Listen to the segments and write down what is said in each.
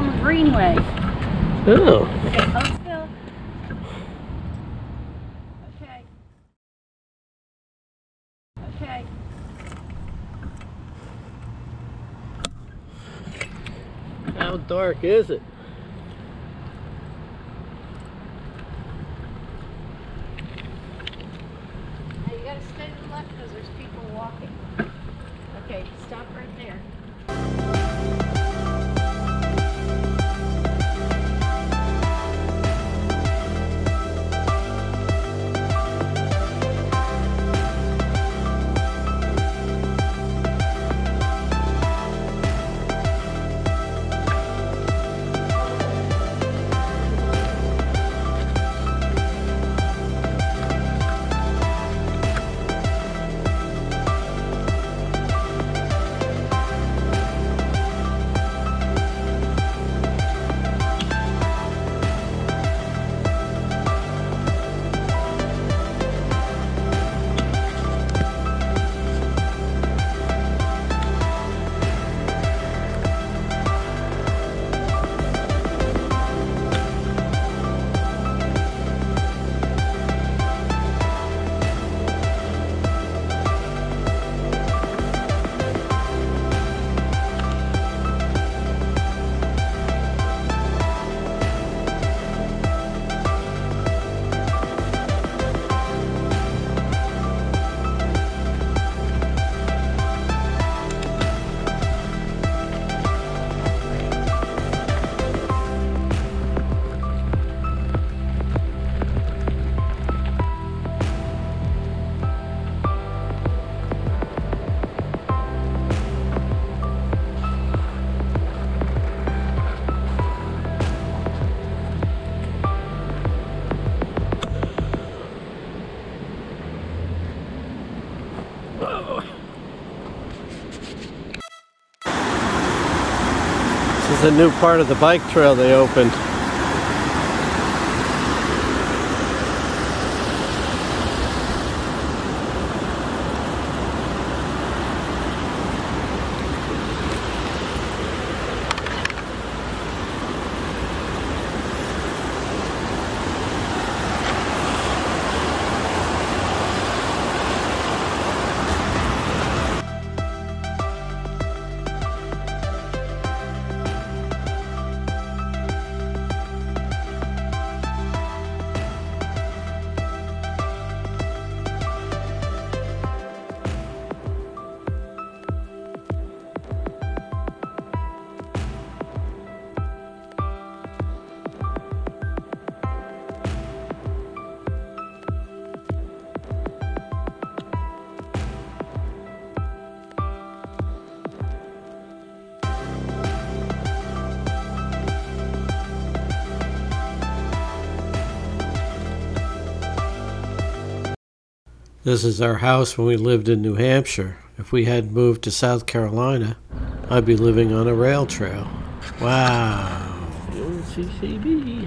Palmer Greenway. Oh. Okay, hold still. Okay. Okay. How dark is it? Now you gotta stay to the left because there's people walking. Okay, stop right there. This is a new part of the bike trail they opened. This is our house when we lived in New Hampshire. If we had moved to South Carolina, I'd be living on a rail trail. Wow. The old CCB.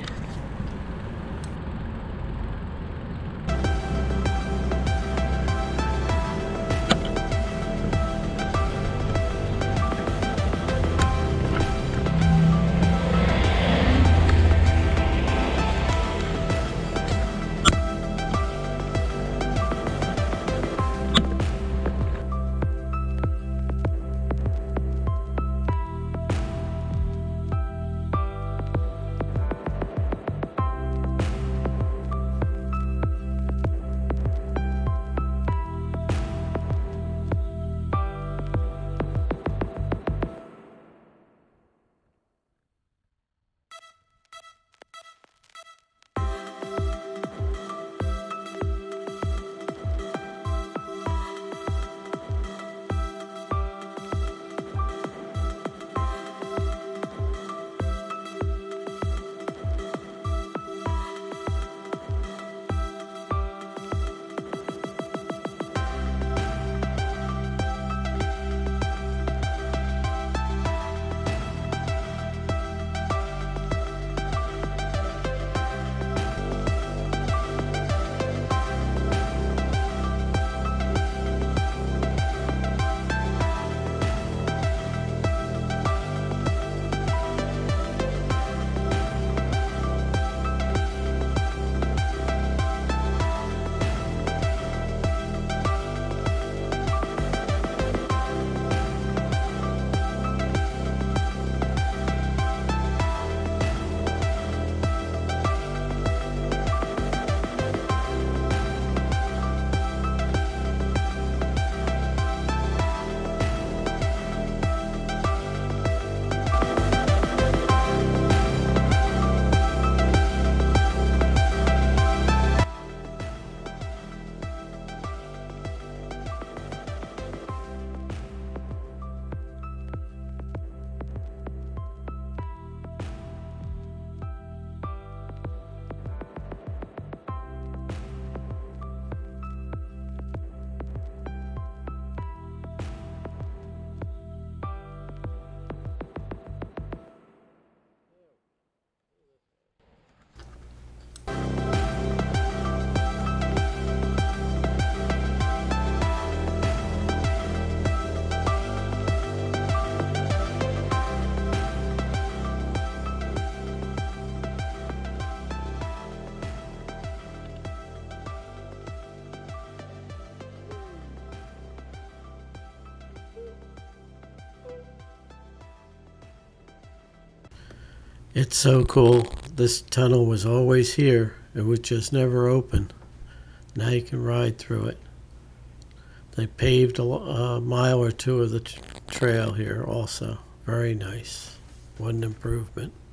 It's so cool. This tunnel was always here. It was just never open. Now you can ride through it. They paved a mile or two of the trail here also. Very nice. What an improvement.